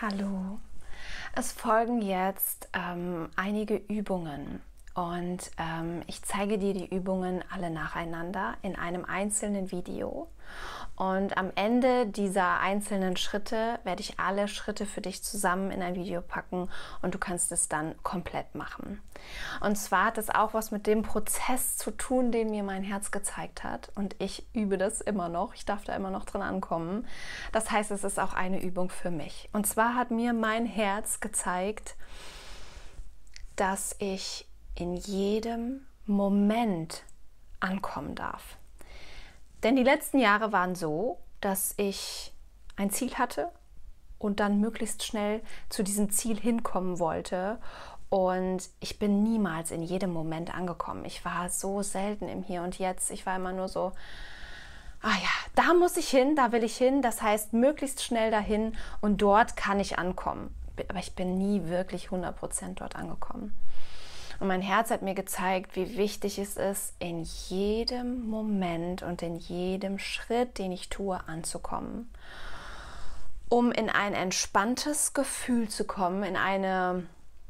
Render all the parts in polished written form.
Hallo. Es folgen jetzt einige Übungen und ich zeige dir die Übungen alle nacheinander in einem einzelnen Video. Und am Ende dieser einzelnen Schritte werde ich alle Schritte für dich zusammen in ein Video packen und du kannst es dann komplett machen. Und zwar hat es auch was mit dem Prozess zu tun, den mir mein Herz gezeigt hat. Und ich übe das immer noch. Ich darf da immer noch dran ankommen. Das heißt, es ist auch eine Übung für mich. Und zwar hat mir mein Herz gezeigt, dass ich in jedem Moment ankommen darf. Denn die letzten Jahre waren so, dass ich ein Ziel hatte und dann möglichst schnell zu diesem Ziel hinkommen wollte. Und ich bin niemals in jedem Moment angekommen. Ich war so selten im Hier und Jetzt. Ich war immer nur so, ah ja, da muss ich hin, da will ich hin. Das heißt, möglichst schnell dahin und dort kann ich ankommen. Aber ich bin nie wirklich 100% dort angekommen. Und mein Herz hat mir gezeigt, wie wichtig es ist, in jedem Moment und in jedem Schritt, den ich tue, anzukommen. Um in ein entspanntes Gefühl zu kommen, in ein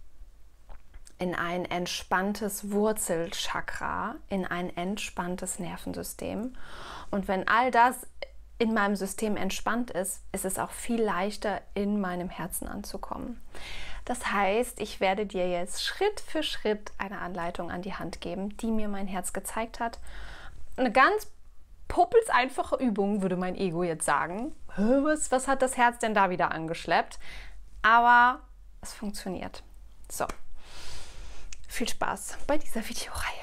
entspanntes Wurzelchakra, in ein entspanntes Nervensystem. Und wenn all das in meinem System entspannt ist, ist es auch viel leichter, in meinem Herzen anzukommen. Das heißt, ich werde dir jetzt Schritt für Schritt eine Anleitung an die Hand geben, die mir mein Herz gezeigt hat. Eine ganz puppelseinfache Übung, würde mein Ego jetzt sagen. Was hat das Herz denn da wieder angeschleppt? Aber es funktioniert. So, viel Spaß bei dieser Videoreihe.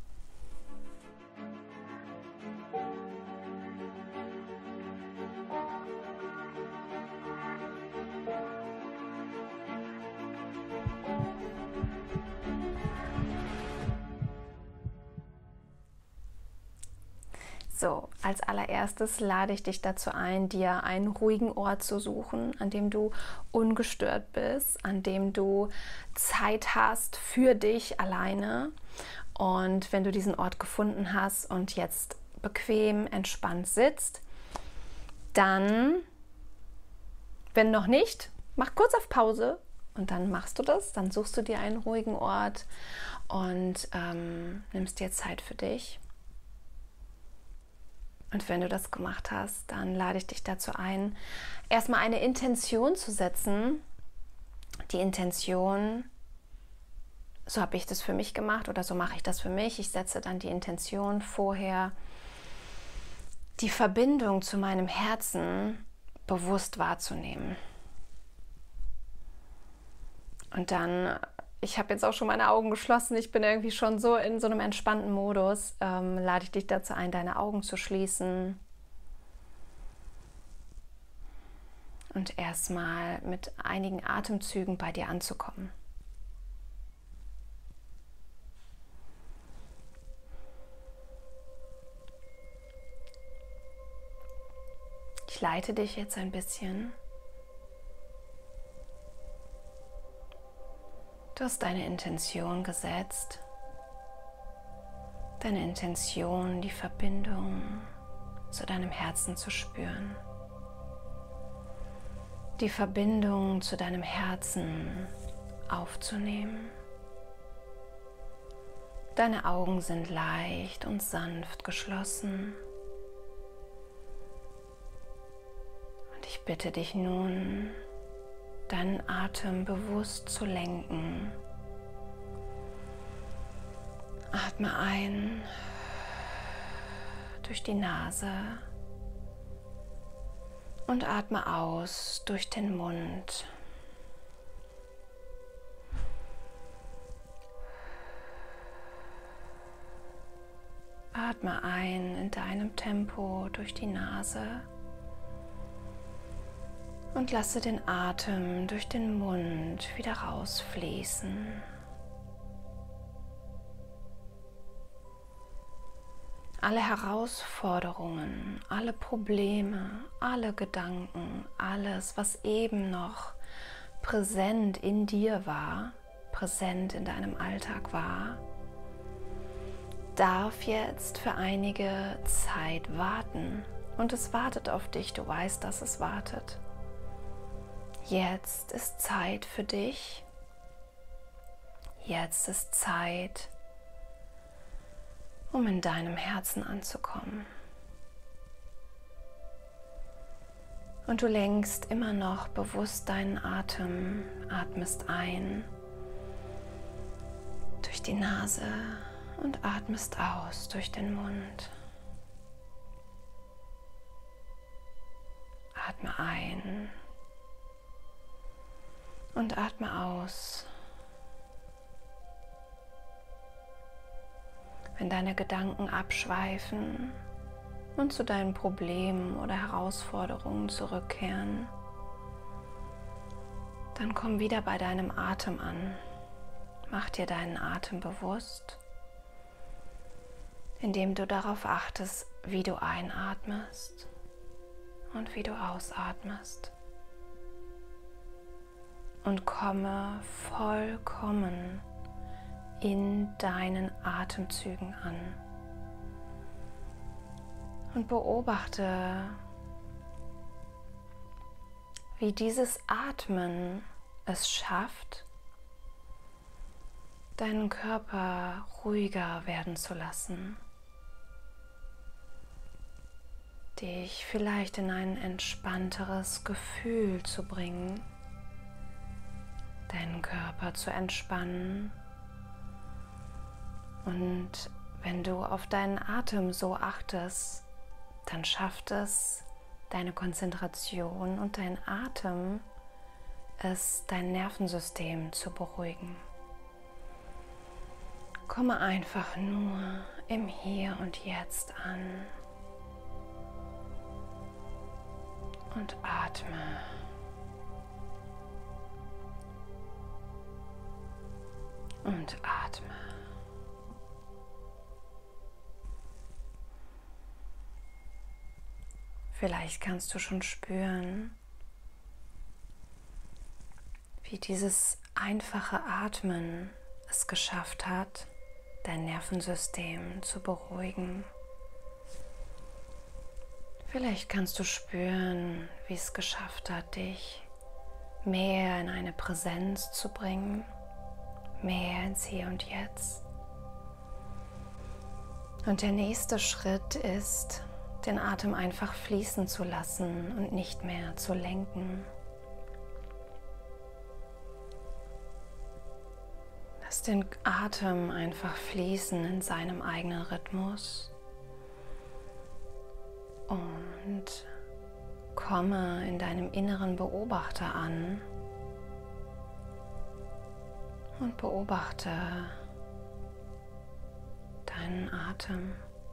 So, als allererstes lade ich dich dazu ein, dir einen ruhigen Ort zu suchen, an dem du ungestört bist, an dem du Zeit hast für dich alleine. Und wenn du diesen Ort gefunden hast und jetzt bequem, entspannt sitzt, dann, wenn noch nicht, mach kurz auf Pause und dann machst du das. Dann suchst du dir einen ruhigen Ort und nimmst dir Zeit für dich. Und wenn du das gemacht hast, dann lade ich dich dazu ein, erstmal eine Intention zu setzen. Die Intention, so habe ich das für mich gemacht oder so mache ich das für mich. Ich setze dann die Intention vorher, die Verbindung zu meinem Herzen bewusst wahrzunehmen. Und dann, ich habe jetzt auch schon meine Augen geschlossen, ich bin irgendwie schon so in so einem entspannten Modus, lade ich dich dazu ein, deine Augen zu schließen und erstmal mit einigen Atemzügen bei dir anzukommen. Ich leite dich jetzt ein bisschen. Du hast deine Intention gesetzt, deine Intention, die Verbindung zu deinem Herzen zu spüren, die Verbindung zu deinem Herzen aufzunehmen. Deine Augen sind leicht und sanft geschlossen und ich bitte dich nun, deinen Atem bewusst zu lenken. Atme ein durch die Nase und atme aus durch den Mund. Atme ein in deinem Tempo durch die Nase. Und lasse den Atem durch den Mund wieder rausfließen. Alle Herausforderungen, alle Probleme, alle Gedanken, alles, was eben noch präsent in dir war, präsent in deinem Alltag war, darf jetzt für einige Zeit warten. Und es wartet auf dich, du weißt, dass es wartet. Jetzt ist Zeit für dich. Jetzt ist Zeit, um in deinem Herzen anzukommen. Und du lenkst immer noch bewusst deinen Atem, atmest ein durch die Nase und atmest aus durch den Mund. Atme ein und atme aus. Wenn deine Gedanken abschweifen und zu deinen Problemen oder Herausforderungen zurückkehren, dann komm wieder bei deinem Atem an. Mach dir deinen Atem bewusst, indem du darauf achtest, wie du einatmest und wie du ausatmest. Und komme vollkommen in deinen Atemzügen an. Und beobachte, wie dieses Atmen es schafft, deinen Körper ruhiger werden zu lassen, dich vielleicht in ein entspannteres Gefühl zu bringen, deinen Körper zu entspannen. Und wenn du auf deinen Atem so achtest, dann schafft es deine Konzentration und dein Atem, es dein Nervensystem zu beruhigen. Komme einfach nur im Hier und Jetzt an und atme. Und atme. Vielleicht kannst du schon spüren, wie dieses einfache Atmen es geschafft hat, dein Nervensystem zu beruhigen. Vielleicht kannst du spüren, wie es geschafft hat, dich mehr in eine Präsenz zu bringen, mehr ins Hier und Jetzt. Und der nächste Schritt ist, den Atem einfach fließen zu lassen und nicht mehr zu lenken. Lass den Atem einfach fließen in seinem eigenen Rhythmus und komme in deinem inneren Beobachter an und beobachte deinen Atem.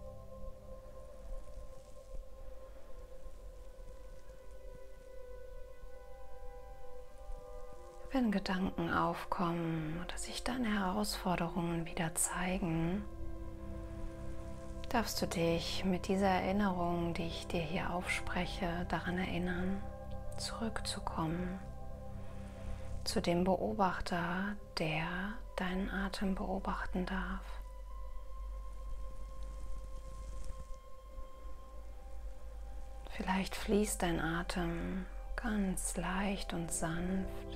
Wenn Gedanken aufkommen oder sich deine Herausforderungen wieder zeigen, darfst du dich mit dieser Erinnerung, die ich dir hier aufspreche, daran erinnern, zurückzukommen zu dem Beobachter, der deinen Atem beobachten darf. Vielleicht fließt dein Atem ganz leicht und sanft.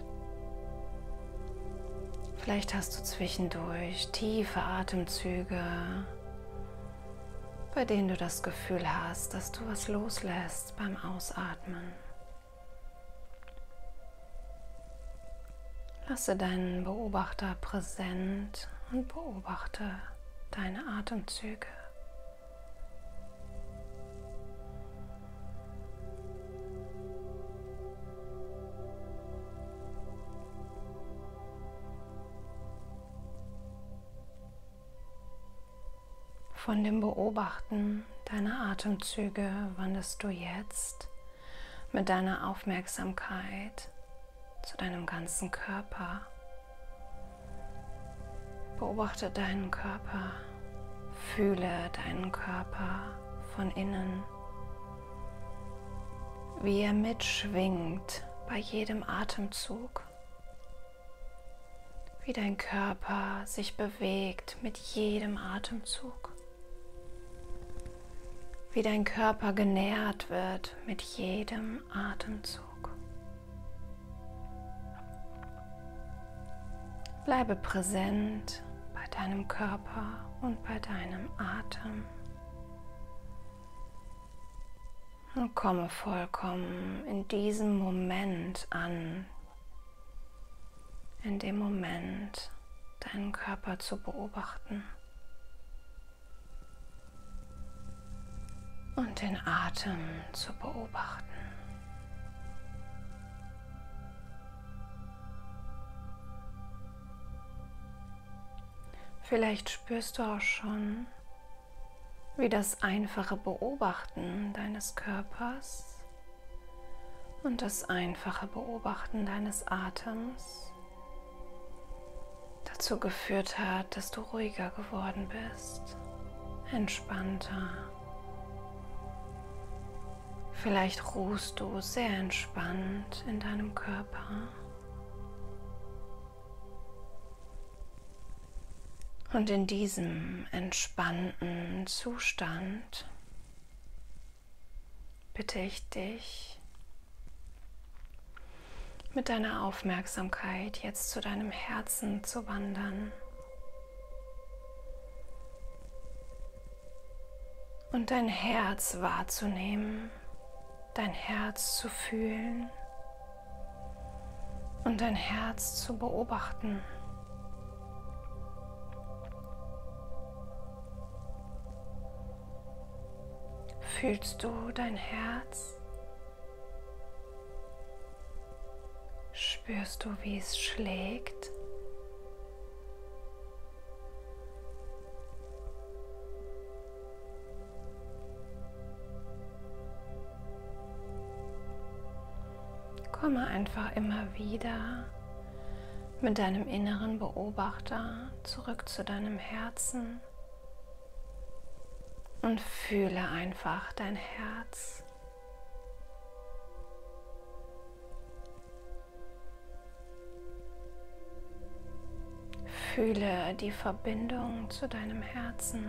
Vielleicht hast du zwischendurch tiefe Atemzüge, bei denen du das Gefühl hast, dass du was loslässt beim Ausatmen. Lasse deinen Beobachter präsent und beobachte deine Atemzüge. Von dem Beobachten deiner Atemzüge wanderst du jetzt mit deiner Aufmerksamkeit zu deinem ganzen Körper. Beobachte deinen Körper, fühle deinen Körper von innen, wie er mitschwingt bei jedem Atemzug, wie dein Körper sich bewegt mit jedem Atemzug. Wie dein Körper genährt wird mit jedem Atemzug. Bleibe präsent bei deinem Körper und bei deinem Atem. Und komme vollkommen in diesem Moment an, in dem Moment deinen Körper zu beobachten und den Atem zu beobachten. Vielleicht spürst du auch schon, wie das einfache Beobachten deines Körpers und das einfache Beobachten deines Atems dazu geführt hat, dass du ruhiger geworden bist, entspannter. Vielleicht ruhst du sehr entspannt in deinem Körper. Und in diesem entspannten Zustand bitte ich dich, mit deiner Aufmerksamkeit jetzt zu deinem Herzen zu wandern und dein Herz wahrzunehmen, dein Herz zu fühlen und dein Herz zu beobachten. Fühlst du dein Herz? Spürst du, wie es schlägt? Komme einfach immer wieder mit deinem inneren Beobachter zurück zu deinem Herzen. Und fühle einfach dein Herz. Fühle die Verbindung zu deinem Herzen.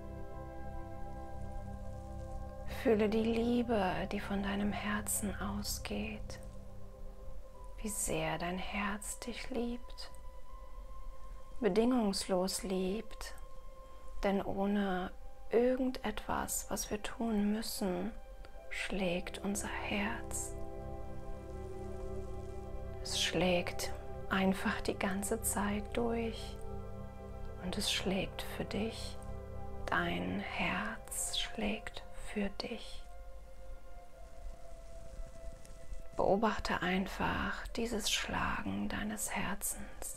Fühle die Liebe, die von deinem Herzen ausgeht. Wie sehr dein Herz dich liebt, bedingungslos liebt, denn ohne irgendetwas, was wir tun müssen, schlägt unser Herz. Es schlägt einfach die ganze Zeit durch und es schlägt für dich. Dein Herz schlägt für dich. Beobachte einfach dieses Schlagen deines Herzens.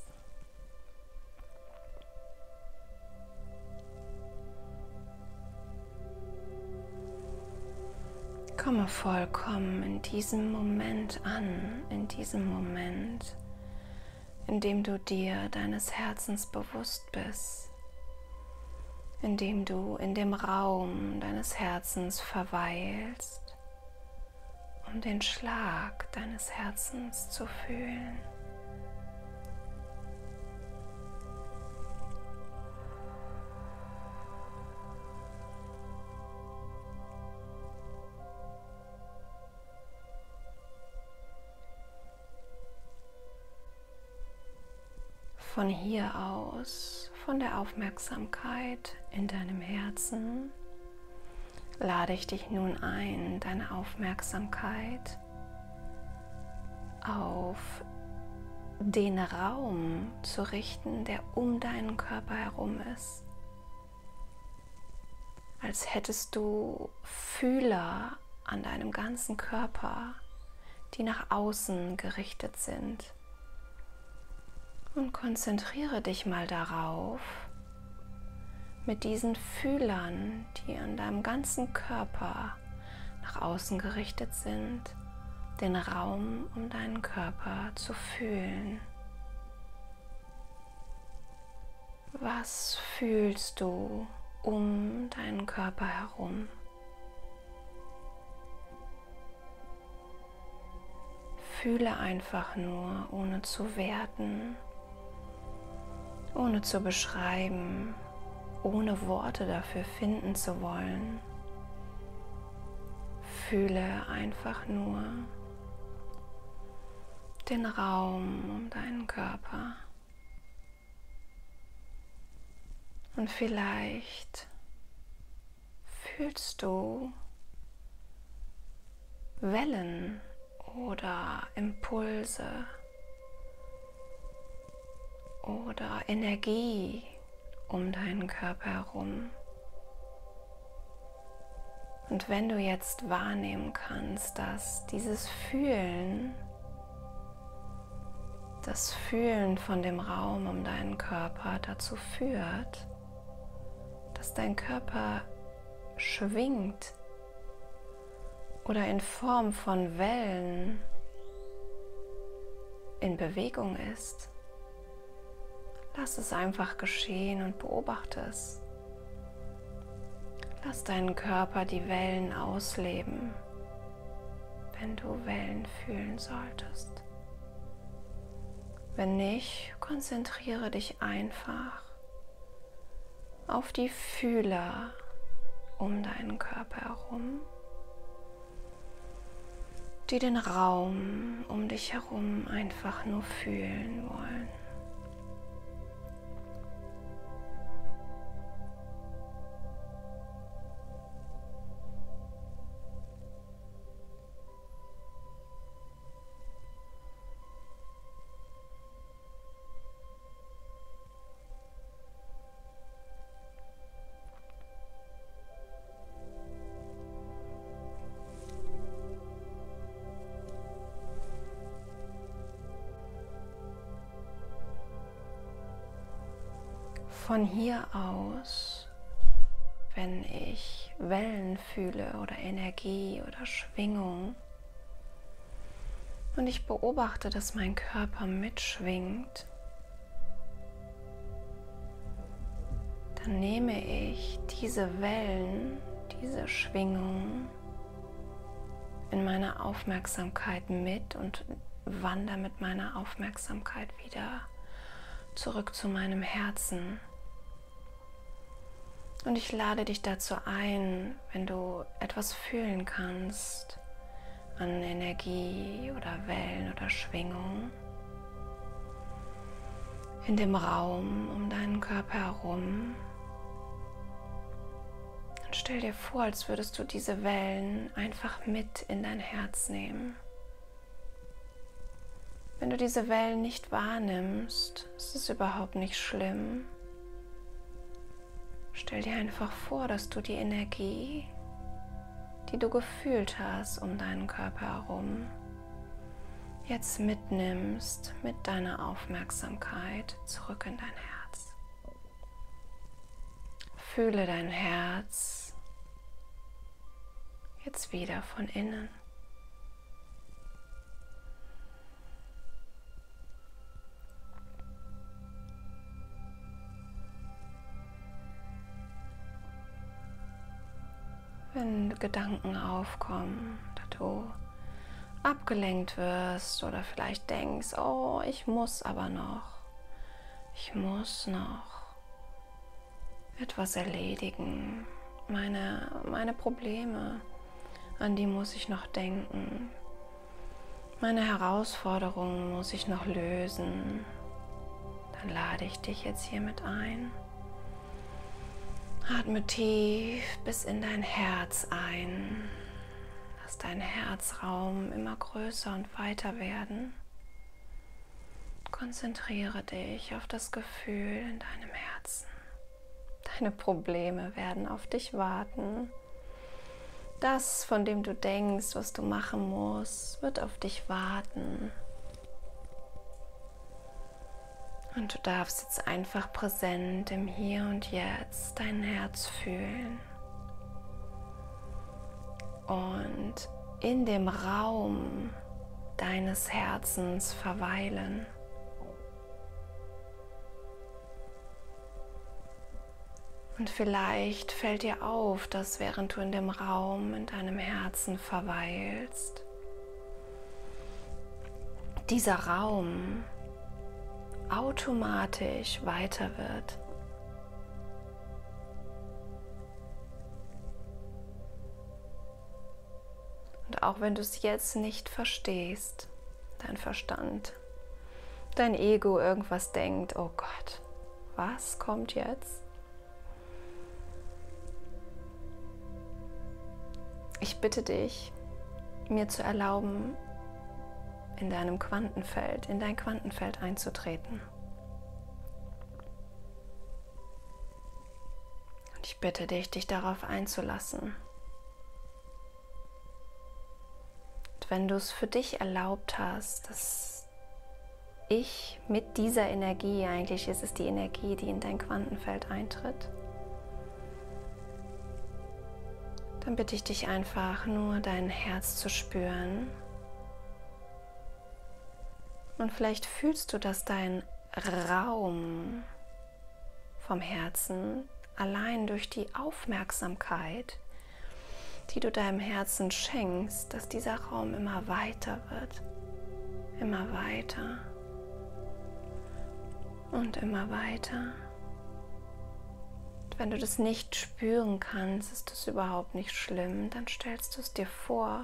Komme vollkommen in diesem Moment an, in diesem Moment, in dem du dir deines Herzens bewusst bist, in dem du in dem Raum deines Herzens verweilst, um den Schlag deines Herzens zu fühlen. Von hier aus, von der Aufmerksamkeit in deinem Herzen, lade ich dich nun ein, deine Aufmerksamkeit auf den Raum zu richten, der um deinen Körper herum ist. Als hättest du Fühler an deinem ganzen Körper, die nach außen gerichtet sind. Und konzentriere dich mal darauf, mit diesen Fühlern, die an deinem ganzen Körper nach außen gerichtet sind, den Raum um deinen Körper zu fühlen. Was fühlst du um deinen Körper herum? Fühle einfach nur, ohne zu werten, ohne zu beschreiben, ohne Worte dafür finden zu wollen. Fühle einfach nur den Raum um deinen Körper. Und vielleicht fühlst du Wellen oder Impulse oder Energie um deinen Körper herum. Und wenn du jetzt wahrnehmen kannst, dass dieses Fühlen, das Fühlen von dem Raum um deinen Körper dazu führt, dass dein Körper schwingt oder in Form von Wellen in Bewegung ist, lass es einfach geschehen und beobachte es. Lass deinen Körper die Wellen ausleben, wenn du Wellen fühlen solltest. Wenn nicht, konzentriere dich einfach auf die Fühler um deinen Körper herum, die den Raum um dich herum einfach nur fühlen wollen. Von hier aus, wenn ich Wellen fühle oder Energie oder Schwingung und ich beobachte, dass mein Körper mitschwingt, dann nehme ich diese Wellen, diese Schwingung in meine Aufmerksamkeit mit und wandere mit meiner Aufmerksamkeit wieder zurück zu meinem Herzen. Und ich lade dich dazu ein, wenn du etwas fühlen kannst an Energie oder Wellen oder Schwingung in dem Raum um deinen Körper herum, dann stell dir vor, als würdest du diese Wellen einfach mit in dein Herz nehmen. Wenn du diese Wellen nicht wahrnimmst, ist es überhaupt nicht schlimm. Stell dir einfach vor, dass du die Energie, die du gefühlt hast um deinen Körper herum, jetzt mitnimmst mit deiner Aufmerksamkeit zurück in dein Herz. Fühle dein Herz jetzt wieder von innen. Wenn Gedanken aufkommen, dass du abgelenkt wirst oder vielleicht denkst, oh, ich muss aber noch, ich muss noch etwas erledigen, meine Probleme, an die muss ich noch denken, meine Herausforderungen muss ich noch lösen, dann lade ich dich jetzt hiermit ein. Atme tief bis in dein Herz ein. Lass deinen Herzraum immer größer und weiter werden. Konzentriere dich auf das Gefühl in deinem Herzen. Deine Probleme werden auf dich warten. Das, von dem du denkst, was du machen musst, wird auf dich warten. Und du darfst jetzt einfach präsent im Hier und Jetzt dein Herz fühlen. Und in dem Raum deines Herzens verweilen. Und vielleicht fällt dir auf, dass während du in dem Raum in deinem Herzen verweilst, dieser Raum automatisch weiter wird. Und auch wenn du es jetzt nicht verstehst, dein Verstand, dein Ego irgendwas denkt, oh Gott, was kommt jetzt? Ich bitte dich, mir zu erlauben, in dein Quantenfeld einzutreten. Und ich bitte dich, dich darauf einzulassen. Und wenn du es für dich erlaubt hast, dass ich mit dieser Energie, eigentlich ist es die Energie, die in dein Quantenfeld eintritt, dann bitte ich dich einfach nur, dein Herz zu spüren. Und vielleicht fühlst du, dass dein Raum vom Herzen allein durch die Aufmerksamkeit, die du deinem Herzen schenkst, dass dieser Raum immer weiter wird. Immer weiter. Und immer weiter. Wenn du das nicht spüren kannst, ist das überhaupt nicht schlimm, dann stellst du es dir vor,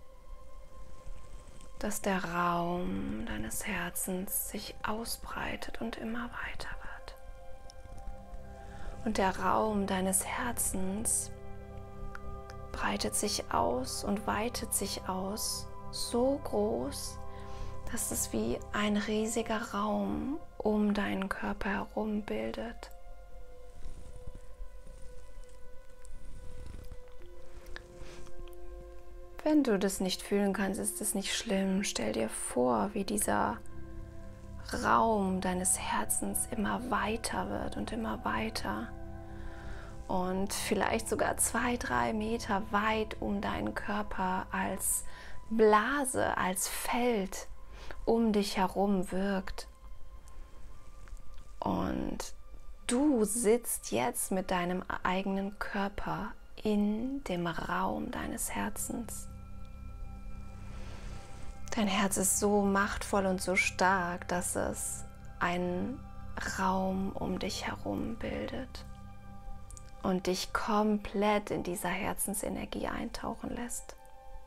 dass der Raum deines Herzens sich ausbreitet und immer weiter wird. Und der Raum deines Herzens breitet sich aus und weitet sich aus, so groß, dass es wie ein riesiger Raum um deinen Körper herum bildet. Wenn du das nicht fühlen kannst, ist es nicht schlimm. Stell dir vor, wie dieser Raum deines Herzens immer weiter wird und immer weiter. Und vielleicht sogar 2-3 Meter weit um deinen Körper als Blase, als Feld um dich herum wirkt. Und du sitzt jetzt mit deinem eigenen Körper in dem Raum deines Herzens. Dein Herz ist so machtvoll und so stark, dass es einen Raum um dich herum bildet und dich komplett in dieser Herzensenergie eintauchen lässt.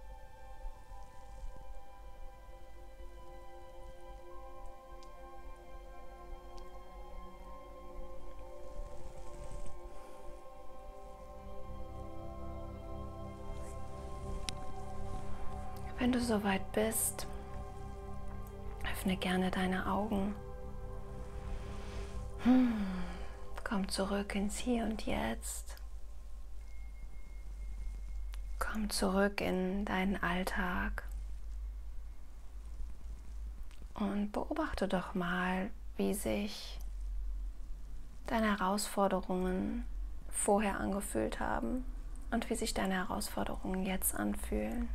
Wenn du soweit bist, öffne gerne deine Augen. Komm zurück ins Hier und Jetzt. Komm zurück in deinen Alltag. Und beobachte doch mal, wie sich deine Herausforderungen vorher angefühlt haben und wie sich deine Herausforderungen jetzt anfühlen.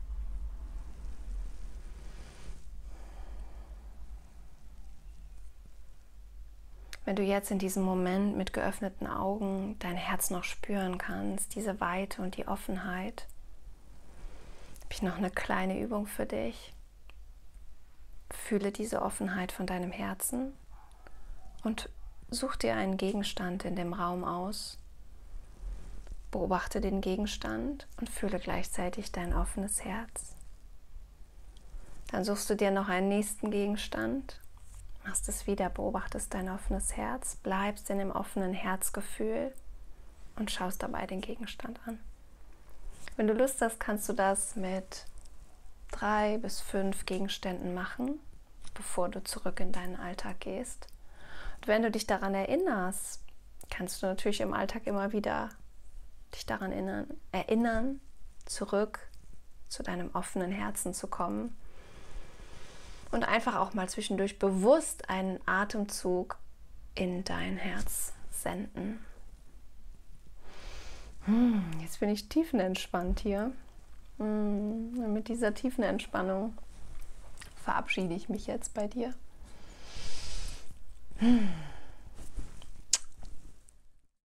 Wenn du jetzt in diesem Moment mit geöffneten Augen dein Herz noch spüren kannst, diese Weite und die Offenheit, habe ich noch eine kleine Übung für dich. Fühle diese Offenheit von deinem Herzen und such dir einen Gegenstand in dem Raum aus. Beobachte den Gegenstand und fühle gleichzeitig dein offenes Herz. Dann suchst du dir noch einen nächsten Gegenstand. Machst es wieder, beobachtest dein offenes Herz, bleibst in dem offenen Herzgefühl und schaust dabei den Gegenstand an. Wenn du Lust hast, kannst du das mit 3 bis 5 Gegenständen machen, bevor du zurück in deinen Alltag gehst. Und wenn du dich daran erinnerst, kannst du natürlich im Alltag immer wieder dich daran erinnern, zurück zu deinem offenen Herzen zu kommen. Und einfach auch mal zwischendurch bewusst einen Atemzug in dein Herz senden. Jetzt bin ich tiefenentspannt hier. Mit dieser tiefen Entspannung verabschiede ich mich jetzt bei dir.